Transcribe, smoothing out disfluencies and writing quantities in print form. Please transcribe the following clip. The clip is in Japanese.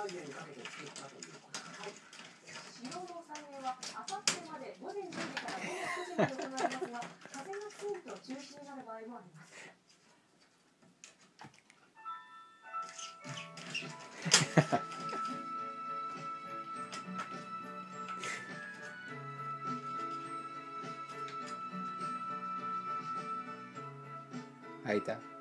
円かけて作ったということです。 使用の再現はあさってまで午前10時から午後9時まで行われますが、風が強いと中止になる場合もあります。 開いた。